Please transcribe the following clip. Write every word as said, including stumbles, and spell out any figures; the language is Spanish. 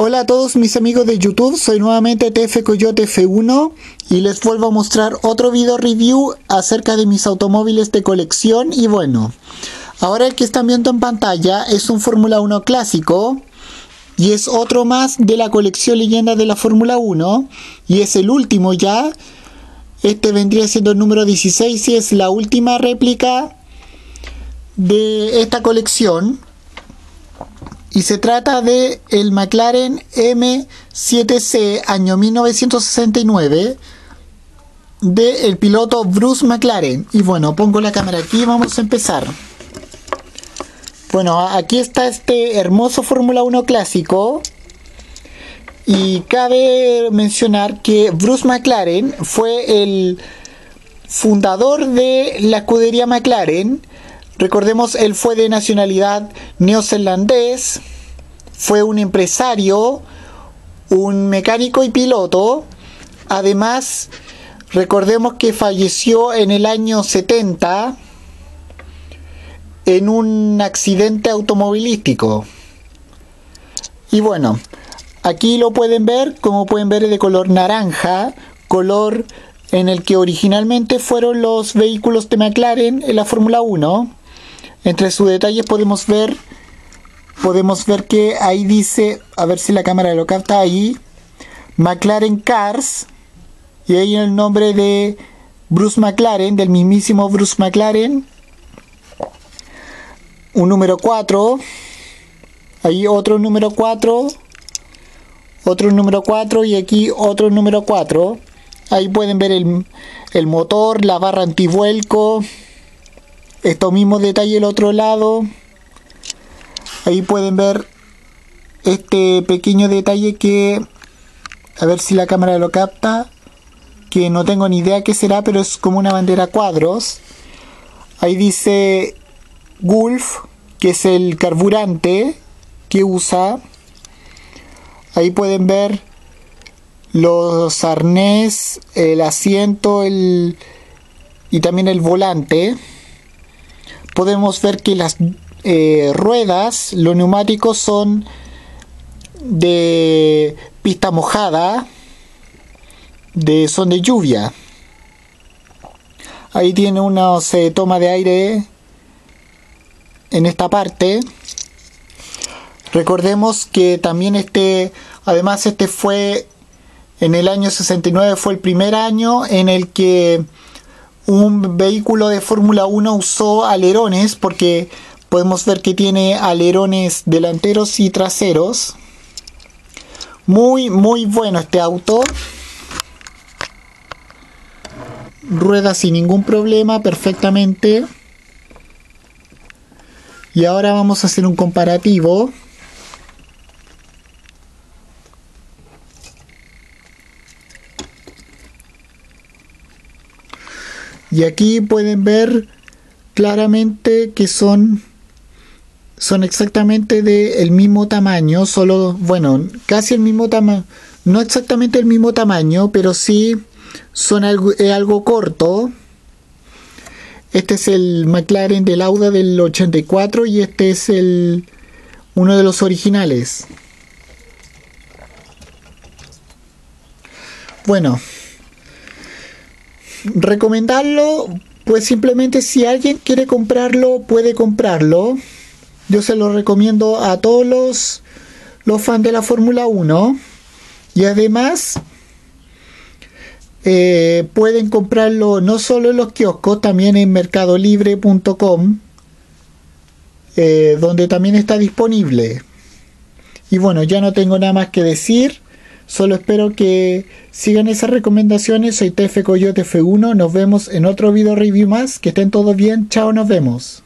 Hola a todos mis amigos de YouTube, soy nuevamente T F Coyote F uno y les vuelvo a mostrar otro video review acerca de mis automóviles de colección. Y bueno, ahora el que están viendo en pantalla es un Fórmula uno clásico y es otro más de la colección Leyendas de la Fórmula uno y es el último ya. Este vendría siendo el número dieciséis y es la última réplica de esta colección. Y se trata de el McLaren M siete C año mil novecientos sesenta y nueve de el piloto Bruce McLaren. Y bueno, pongo la cámara aquí y vamos a empezar. Bueno, aquí está este hermoso Fórmula uno clásico. Y cabe mencionar que Bruce McLaren fue el fundador de la escudería McLaren. Recordemos, él fue de nacionalidad neozelandés, fue un empresario, un mecánico y piloto. Además, recordemos que falleció en el año setenta en un accidente automovilístico. Y bueno, aquí lo pueden ver, como pueden ver es de color naranja, color en el que originalmente fueron los vehículos de McLaren en la Fórmula uno. Entre sus detalles podemos ver podemos ver que ahí dice, a ver si la cámara lo capta ahí, McLaren Cars, y ahí el nombre de Bruce McLaren, del mismísimo Bruce McLaren. Un número cuatro, ahí otro número cuatro, otro número cuatro y aquí otro número cuatro. Ahí pueden ver el, el motor, la barra antivuelco. Estos mismos detalles el otro lado. Ahí pueden ver este pequeño detalle que, a ver si la cámara lo capta, que no tengo ni idea qué será, pero es como una bandera a cuadros. Ahí dice Gulf, que es el carburante que usa. Ahí pueden ver los arnés, el asiento, el y también el volante. Podemos ver que las eh, ruedas, los neumáticos son de pista mojada, de, son de lluvia. Ahí tiene una eh, toma de aire en esta parte. Recordemos que también este, además este fue en el año sesenta y nueve, fue el primer año en el que un vehículo de Fórmula uno usó alerones, porque podemos ver que tiene alerones delanteros y traseros. Muy, muy bueno este auto. Rueda sin ningún problema, perfectamente. Y ahora vamos a hacer un comparativo. Y aquí pueden ver claramente que son, son exactamente del mismo tamaño, solo, bueno, casi el mismo tamaño, no exactamente el mismo tamaño, pero sí son algo, eh, algo corto. Este es el McLaren del Lauda del ochenta y cuatro y este es el uno de los originales. Bueno, recomendarlo, pues simplemente si alguien quiere comprarlo, puede comprarlo. Yo se lo recomiendo a todos los, los fans de la Fórmula uno. Y además eh, pueden comprarlo no solo en los kioscos, también en mercado libre punto com, eh, donde también está disponible. Y bueno, ya no tengo nada más que decir. Solo espero que sigan esas recomendaciones. Soy T F Coyote F uno. Nos vemos en otro video review más. Que estén todos bien. Chao, nos vemos.